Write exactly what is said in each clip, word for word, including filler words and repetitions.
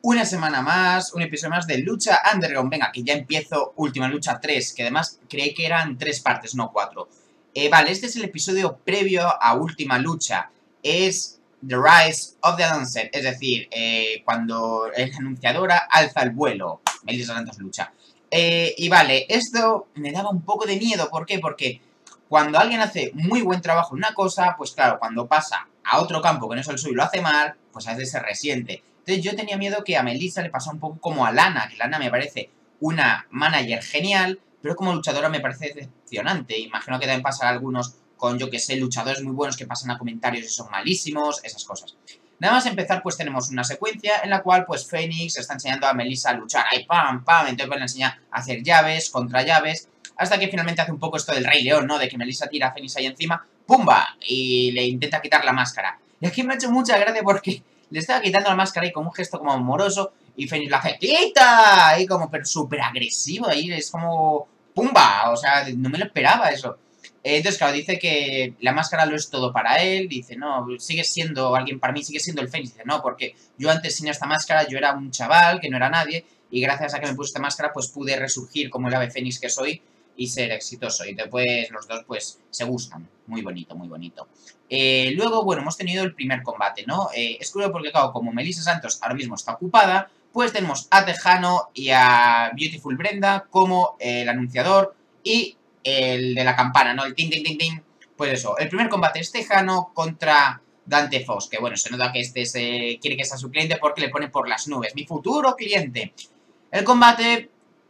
Una semana más, un episodio más de Lucha Underground. Venga, que ya empiezo Última Lucha tres, que además creí que eran tres partes, no cuatro. Eh, vale, este es el episodio previo a Última Lucha. Es The Rise of the Announced, es decir, eh, cuando la anunciadora alza el vuelo. Melissa Santos lucha. Eh, y vale, esto me daba un poco de miedo. ¿Por qué? Porque cuando alguien hace muy buen trabajo en una cosa, pues claro, cuando pasa a otro campo que no es el suyo y lo hace mal, pues a veces se resiente. Entonces yo tenía miedo que a Melissa le pasara un poco como a Lana, que Lana me parece una manager genial, pero como luchadora me parece decepcionante. Imagino que también pasará a algunos con, yo que sé, luchadores muy buenos que pasan a comentarios y son malísimos, esas cosas. Nada más empezar, pues tenemos una secuencia en la cual, pues, Fénix está enseñando a Melissa a luchar. Ahí, pam, pam, entonces pues, le enseña a hacer llaves, contra llaves, hasta que finalmente hace un poco esto del Rey León, ¿no? De que Melissa tira a Fénix ahí encima, ¡pumba! Y le intenta quitar la máscara. Y aquí me ha hecho mucha gracia porque le estaba quitando la máscara y con un gesto como amoroso, y Fénix la hace ¡quita! Ahí como súper agresivo, ahí es como ¡pumba! O sea, no me lo esperaba eso. Entonces, claro, dice que la máscara lo es todo para él, dice, no, sigue siendo alguien para mí, sigue siendo el Fénix, dice, no, porque yo antes sin esta máscara yo era un chaval que no era nadie, y gracias a que me puse esta máscara, pues pude resurgir como el ave Fénix que soy y ser exitoso. Y después los dos, pues, se gustan. Muy bonito, muy bonito. Eh, luego, bueno, hemos tenido el primer combate, ¿no? Eh, es curioso porque, claro, como Melissa Santos ahora mismo está ocupada, pues tenemos a Tejano y a Beautiful Brenda como eh, el anunciador y el de la campana, ¿no? El ting, ting, ting, ting. Pues eso, el primer combate es Tejano contra Dante Fox, que bueno, se nota que este es, eh, quiere que sea su cliente porque le pone por las nubes. Mi futuro cliente. El combate...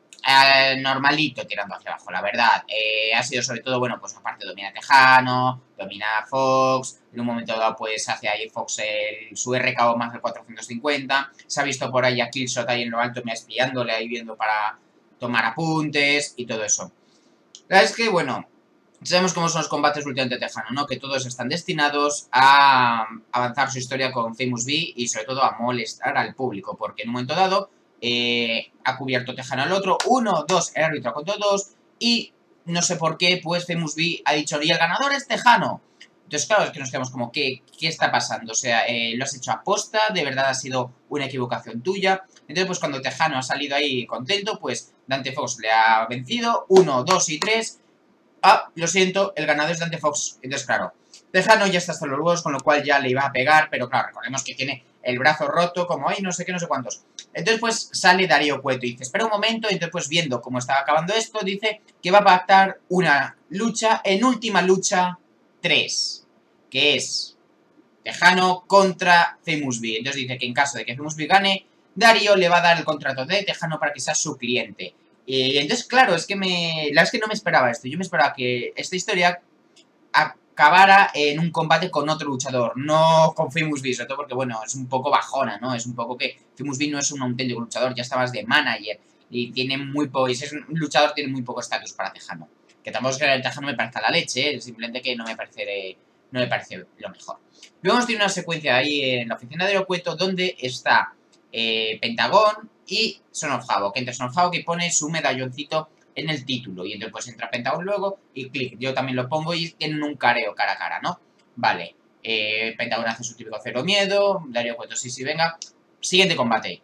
Eh, normalito tirando hacia abajo, la verdad. Eh, ha sido sobre todo, bueno, pues aparte domina Tejano, domina Fox. En un momento dado, pues hace ahí Fox el, su R K O más del cuatrocientos cincuenta. Se ha visto por ahí a Killshot ahí en lo alto, me espiándole ahí viendo para tomar apuntes y todo eso. La verdad es que, bueno, sabemos cómo son los combates últimamente de Tejano, ¿no? Que todos están destinados a avanzar su historia con Famous B y sobre todo a molestar al público, porque en un momento dado eh, ha cubierto Tejano al otro, uno, dos, el árbitro contra dos, y no sé por qué, pues Famous B ha dicho, y el ganador es Tejano. Entonces, claro, es que nos quedamos como, ¿qué, qué está pasando? O sea, eh, ¿lo has hecho a posta? ¿De verdad ha sido una equivocación tuya? Entonces, pues cuando Tejano ha salido ahí contento, pues Dante Fox le ha vencido, uno, dos y tres. Ah, lo siento, el ganador es Dante Fox. Entonces, claro, Tejano ya está hasta los huevos, con lo cual ya le iba a pegar, pero claro, recordemos que tiene el brazo roto, como ahí, no sé qué, no sé cuántos. Entonces, pues, sale Darío Cueto y dice, espera un momento, y entonces, pues, viendo cómo estaba acabando esto, dice que va a pactar una lucha en Última Lucha tres, que es Tejano contra Famous B. Entonces dice que en caso de que Famous B gane, Darío le va a dar el contrato de Tejano para que sea su cliente. Y entonces, claro, es que me... La verdad es que no me esperaba esto. Yo me esperaba que esta historia acabara en un combate con otro luchador, no con Famous B, sobre todo porque, bueno, es un poco bajona, ¿no? Es un poco que Famous B no es un auténtico luchador, ya estabas de manager y tiene muy poco... Y si es un luchador, tiene muy poco estatus para Tejano. Que tampoco es que el Tejano me parezca la leche, ¿eh? Simplemente que no me parece... No me parece lo mejor. Luego hemos tenido una secuencia ahí en la oficina de Ocueto donde está eh, Pentagón y Son of Havoc. Entre Son of Havoc y pone su medalloncito en el título. Y entonces pues entra Pentagón luego y clic. Yo también lo pongo y tienen un careo cara a cara, ¿no? Vale. Eh, Pentagón hace su típico cero miedo. Darío Cueto, sí, sí, venga. Siguiente combate.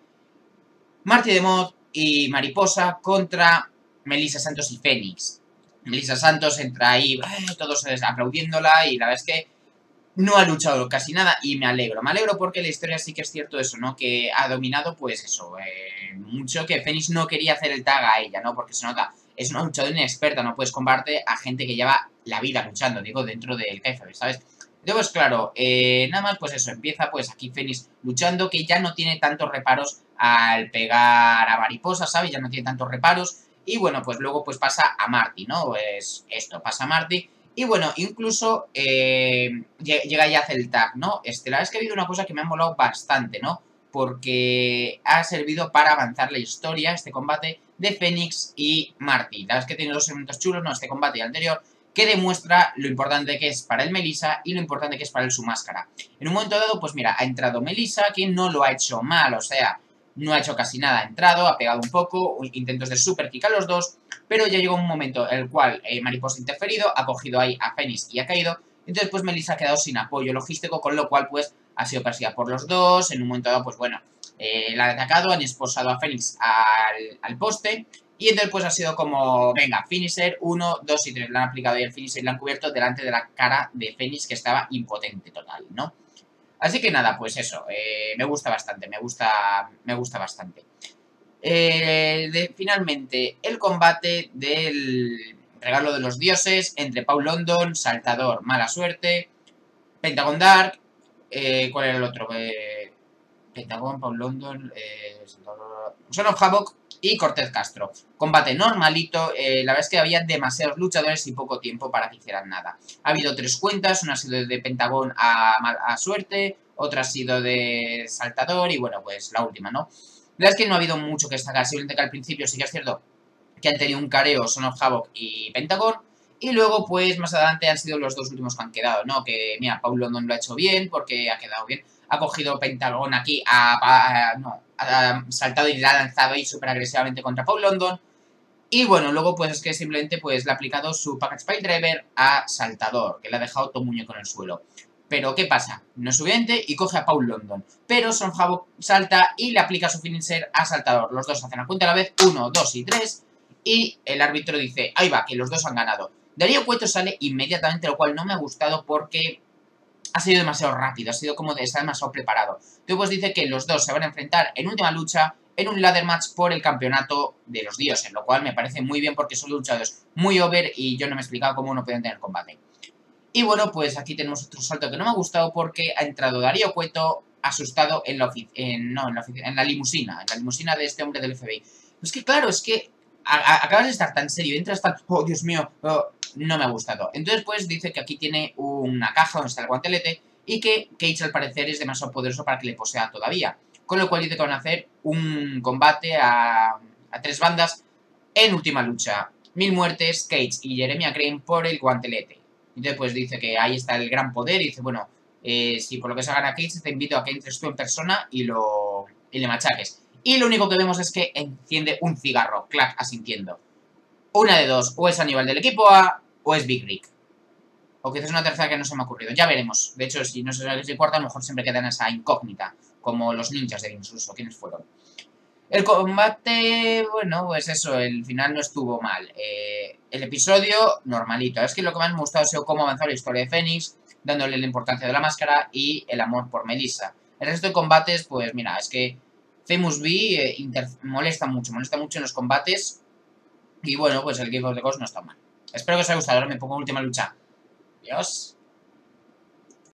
Marty de Mod y Mariposa contra Melissa Santos y Fénix. Melissa Santos entra ahí, eh, todos aplaudiéndola y la verdad es que no ha luchado casi nada y me alegro. Me alegro porque la historia sí que es cierto eso, ¿no? Que ha dominado, pues eso, eh, mucho que Fénix no quería hacer el tag a ella, ¿no? Porque se nota, es una luchadora inexperta, no puedes compararte a gente que lleva la vida luchando, digo, dentro del K F B, ¿sabes? Entonces, pues claro, eh, nada más, pues eso, empieza pues aquí Fénix luchando, que ya no tiene tantos reparos al pegar a Mariposa, ¿sabes? Ya no tiene tantos reparos. Y bueno, pues luego pues pasa a Marty, ¿no? Pues esto, pasa a Marty. Y bueno, incluso eh, llega y hace el tag, ¿no? Este, la verdad es que ha habido una cosa que me ha molado bastante, ¿no? Porque ha servido para avanzar la historia, este combate de Fénix y Marty. La verdad es que tiene dos elementos chulos, ¿no? Este combate y el anterior, que demuestra lo importante que es para él Melissa y lo importante que es para él su máscara. En un momento dado, pues mira, ha entrado Melissa, que no lo ha hecho mal, o sea... No ha hecho casi nada, ha entrado, ha pegado un poco, intentos de super kick a los dos, pero ya llegó un momento en el cual eh, Mariposa ha interferido, ha cogido ahí a Fénix y ha caído, entonces pues Melissa ha quedado sin apoyo logístico, con lo cual pues ha sido perseguida por los dos, en un momento dado pues bueno, Eh, la han atacado, han esposado a Fénix al, al poste. Y entonces pues ha sido como, venga, finisher, uno, dos y tres. Le han aplicado y el finisher le han cubierto delante de la cara de Fénix, que estaba impotente total, ¿no? Así que nada, pues eso, eh, me gusta bastante, me gusta, me gusta bastante. Eh, de, finalmente, el combate del regalo de los dioses entre Paul London, Saltador, Mala Suerte, Pentagon Dark, eh, ¿cuál era el otro? Eh, Pentagon, Paul London, eh, Son of Havoc y Cortez Castro. Combate normalito, eh, la verdad es que había demasiados luchadores y poco tiempo para que hicieran nada. Ha habido tres cuentas, una ha sido de Pentagon a, a Suerte, otra ha sido de Saltador y bueno, pues la última, ¿no? La verdad es que no ha habido mucho que destacar, simplemente que al principio sí que es cierto que han tenido un careo Son of Havoc y Pentagon, y luego pues más adelante han sido los dos últimos que han quedado, ¿no? Que mira, Paul London lo ha hecho bien porque ha quedado bien, ha cogido Pentagon aquí, ha, a, no, ha saltado y la ha lanzado ahí súper agresivamente contra Paul London, y bueno, luego pues es que simplemente pues le ha aplicado su Package Pile Driver a Saltador, que le ha dejado todo muñeco en el suelo. Pero, ¿qué pasa? No es suficiente y coge a Paul London. Pero Son of Havoc salta y le aplica su finisher a Saltador. Los dos hacen la cuenta a la vez, uno, dos y tres. Y el árbitro dice, ahí va, que los dos han ganado. Darío Cueto sale inmediatamente, lo cual no me ha gustado porque ha sido demasiado rápido, ha sido como de estar demasiado preparado. Entonces pues dice que los dos se van a enfrentar en última lucha en un ladder match por el campeonato de los dioses, lo cual me parece muy bien porque son luchadores muy over y yo no me he explicado cómo no pueden tener combate. Y bueno, pues aquí tenemos otro salto que no me ha gustado porque ha entrado Darío Cueto asustado en la, en, no, en, la en la limusina, en la limusina de este hombre del F B I. Es que claro, es que a, a, acabas de estar tan serio, entras tan, oh Dios mío, oh, no me ha gustado. Entonces pues dice que aquí tiene una caja donde está el guantelete y que Cage al parecer es demasiado poderoso para que le posea todavía. Con lo cual dice que van a hacer un combate a, a tres bandas en última lucha. Mil muertes, Cage y Jeremiah Crane por el guantelete. Entonces pues dice que ahí está el gran poder y dice, bueno, eh, si por lo que se gana Cage, te invito a que entres tú en persona y, lo, y le machaques. Y lo único que vemos es que enciende un cigarro, clac, asintiendo. Una de dos, o es Aníbal del equipo A, o es Big Rick. O quizás una tercera que no se me ha ocurrido, ya veremos. De hecho, si no se sabe si cuarta, a lo mejor siempre queda en esa incógnita, como los ninjas de Vince Russo, ¿quiénes fueron? El combate, bueno, pues eso, el final no estuvo mal. Eh, el episodio, normalito. Es que lo que más me ha gustado ha sido cómo avanzó la historia de Fénix, dándole la importancia de la máscara y el amor por Melissa. El resto de combates, pues mira, es que Famous B eh, molesta mucho, molesta mucho en los combates. Y bueno, pues el Game of the Ghost no está mal. Espero que os haya gustado. Ahora me pongo última lucha. Adiós.